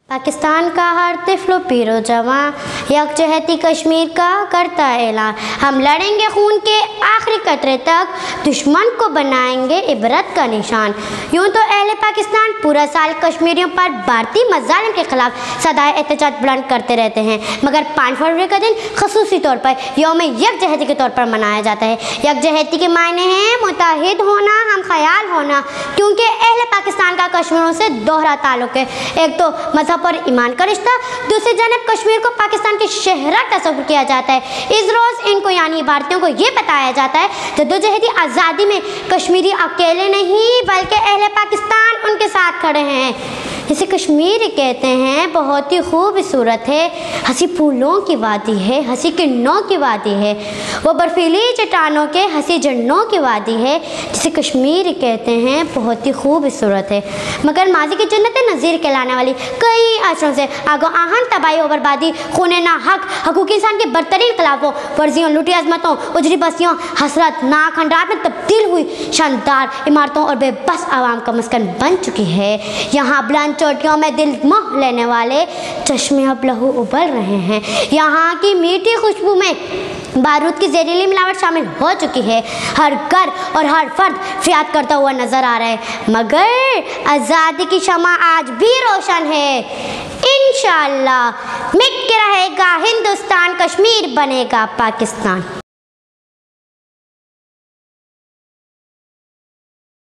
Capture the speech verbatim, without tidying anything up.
पाकिस्तान का हर तिफलो पीरो जवां यकजहती कश्मीर का करता ऐलान। हम लड़ेंगे खून के आखिरी कतरे तक, दुश्मन को बनाएंगे इबरत का निशान। यूँ तो अहले पाकिस्तान पूरा साल कश्मीरियों पर भारतीय मज़ालिम के ख़िलाफ़ सदाए एहतजाज बुलंद करते रहते हैं, मगर पाँच फरवरी का दिन खसूसी तौर पर यौम यकजहती के तौर पर मनाया जाता है। यकजहती के मायने हैं मुत्तहिद होना, हम ख्याल होना, क्योंकि अहले पाकिस्तान का कश्मीरों से दोहरा ताल्लुक़ है। एक तो मज़हब और ईमान का रिश्ता, दूसरी जानब कश्मीर को पाकिस्तान के शहरा तस्वुर किया जाता है। इस रोज़ इनको यानी भारतीयों को ये बताया जाता है जद्दोजहदी आज़ादी में कश्मीरी अकेले नहीं बल्कि अहले पाकिस्तान उनके साथ खड़े हैं। जिसे कश्मीर कहते हैं बहुत ही खूबसूरत है, हंसी फूलों की वादी है, हंसी किरणों की वादी है, वो बर्फीली चट्टानों के हंसी झंडों की वादी है। जिसे कश्मीर कहते हैं बहुत ही खूबसूरत है, मगर माजी की जन्नत नज़ीर कहलाने वाली कई असरों से आगो आहन तबाही और बर्बादी, खूने ना हक, हकूक़ इंसान के बदतरीन खिलाफों, वर्जियों, लुटी अजमतों, उजरी बस्तियों, हसरत नाक खंडात में तब्दील हुई शानदार इमारतों और बेबस आवाम का मस्कन बन चुकी है। यहाँ बुलंद चोटियों में दिल मोह लेने वाले चश्मे अब लहू उबल रहे हैं। यहाँ की मीठी खुशबू में बारूद की जहरीली मिलावट शामिल हो चुकी है। हर घर और हर फर्द फरियाद करता हुआ नजर आ रहा है, मगर आज़ादी की शमा आज भी रोशन है। इंशाअल्लाह मिट के रहेगा हिंदुस्तान, कश्मीर बनेगा पाकिस्तान।